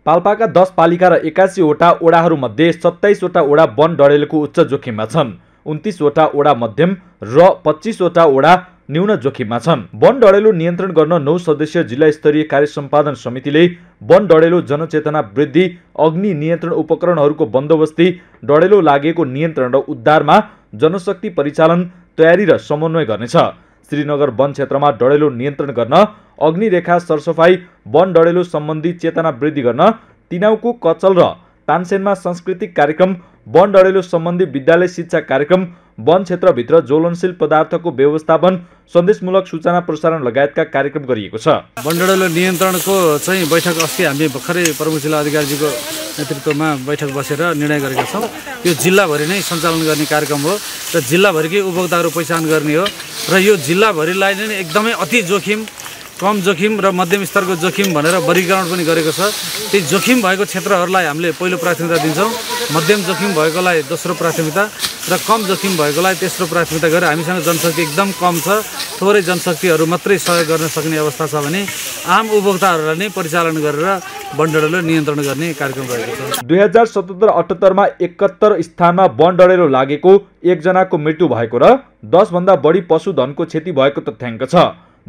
पाल्पाका 10 पालिका र 81 वटा ओडाहरूमध्ये 27 वटा ओडा वन डडेलोको उच्च जोखिममा छन्। 29 वटा ओडा मध्यम र 25 वटा ओडा न्यून जोखिममा छन्। वन डडेलो नियन्त्रण गर्न 9 सदस्यीय जिल्ला स्तरीय कार्य सम्पादन समितिले वन डडेलो जनचेतना वृद्धि, अग्नि नियन्त्रण उपकरणहरूको बन्दोबस्ती, डडेलो लागेको नियन्त्रण र उद्धारमा जनशक्ति परिचालन, तयारी र समन्वय गर्नेछ। श्रीनगर वन क्षेत्रमा डडेलो नियन्त्रण गर्न, अग्निरेखा सरसफाई, वन डडेलो सम्बन्धी चेतना वृद्धि गर्न, तिनाउको कचल र तानसेनमा सांस्कृतिक कार्यक्रम, वन डडेलो सम्बन्धी विद्यालय शिक्षा कार्यक्रम, वन क्षेत्रभित्र ज्वलनशील पदार्थको व्यवस्थापन, सन्देशमूलक सूचना प्रसारण लगायतका कार्यक्रम गरिएको छ। वन डडेलो नियन्त्रणको चाहिँ बैठक अस्ति हामीले भर्खरै प्रमुख जिल्ला अधिकारीजीको नेतृत्वमा बैठक बसेर निर्णय गरेका छौँ। यो जिल्लाभरि नै सञ्चालन गर्ने कार्यक्रम हो र जिल्लाभरिकै उपभोक्ताहरू पहिचान गर्ने हो र यो जिल्लाभरिलाई नै एकदमै अति जोखिम, कम जोखिम र मध्यम स्तरको जोखिम भनेर वर्गीकरण पनि गरेको छ। ती जोखिम भएको क्षेत्रहरूलाई हामीले पहिलो प्राथमिकता दिन्छौँ, मध्यम जोखिम भएकोलाई दोस्रो प्राथमिकता र कम जोखिम भएकोलाई तेस्रो प्राथमिकता गरेर हामीसँग जनशक्ति एकदम कम छ, थोरै जनशक्तिहरू मात्रै सहयोग गर्न सक्ने अवस्था छ भने आम उपभोक्ताहरूलाई नै परिचालन गरेर वन डडेलो नियन्त्रण गर्ने कार्यक्रम रहेको छ। 2077-78 मा 71 स्थानमा वन डडेलो लागेको 1 जनाको मृत्यु भएको र 10 भन्दा बढी पशुधनको क्षति भएको तथ्याङ्क छ।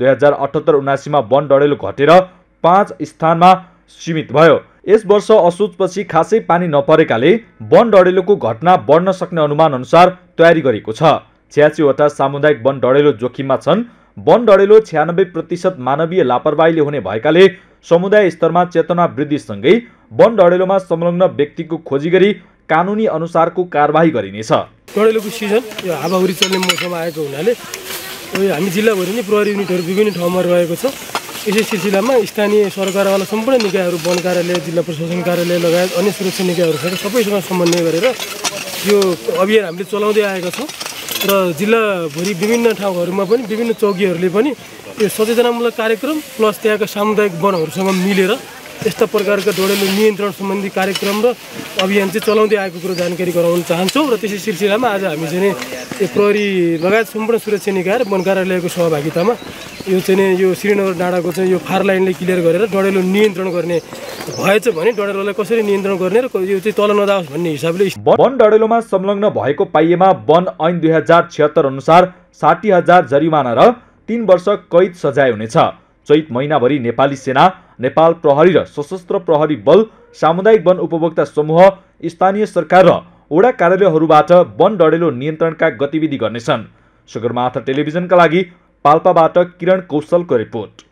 2078-79 मा वन डडेलो घटेर 5 स्थानमा सीमित भयो। यस वर्ष असोजपछि खासै पानी नपरेकाले वन डडेलोको घटना बढ्न सक्ने अनुमान अनुसार तयारी गरेको छ। 86 वटा सामुदायिक वन डडेलो जोखिममा छन्। वन डडेलो 96% मानवीय लापरवाहीले हुने भएकाले समुदाय स्तरमा चेतना वृद्धिसँगै वन डडेलोमा संलग्न व्यक्तिको खोजी गरी कानुनी अनुसारको कारबाही गरिनेछ। डडेलोको सिजन यो हावाहुरी चल्ने मौसम आएको हुनाले हामी जिल्लाभरि नै प्रहरी युनिटहरू विभिन्न ठाउँमा रहेको छ। यसै सिलसिलामा स्थानीय सरकारवाला सम्पूर्ण निकायहरू, वन कार्यालय, जिल्ला प्रशासन कार्यालय लगायत अन्य सुरक्षा निकायहरूसँग सबैसँग समन्वय गरेर यो अभियान हामीले चलाउँदै आएका छौँ र जिल्लाभरि विभिन्न ठाउँहरूमा पनि विभिन्न चौकीहरूले पनि यो सचेतनामूलक कार्यक्रम प्लस त्यहाँका सामुदायिक वनहरूसँग मिलेर यस्ता प्रकारका डडेलो नियन्त्रण सम्बन्धी कार्यक्रम र अभियान चाहिँ चलाउँदै आएको कुरो जानकारी गराउन चाहन्छौँ र त्यसै सिलसिलामा आज हामी चाहिँ यो प्रहरी लगायत सम्पूर्ण सुरक्षा निकाय र वन कार्यालयको सहभागितामा यो चाहिँ यो श्रीनगर डाँडाको चाहिँ यो फार लाइनले क्लियर गरेर डडेलो नियन्त्रण गर्ने भएछ भने डडेलोलाई कसरी नियन्त्रण गर्ने र यो चाहिँ तल नजाओस् भन्ने हिसाबले वन डडेलोमा संलग्न भएको पाइएमा वन ऐन 2076 अनुसार 60,000 जरिमाना र 3 वर्ष कैद सजाय हुनेछ। चैत महिनाभरि नेपाली सेना, नेपाल प्रहरी र सशस्त्र प्रहरी बल, सामुदायिक वन उपभोक्ता समूह, स्थानीय सरकार र वडा कार्यालयहरूबाट वन डडेलो नियन्त्रणका गतिविधि गर्नेछन्। सगरमाथा टेलिभिजनका लागि पाल्पाबाट किरण कौशलको रिपोर्ट।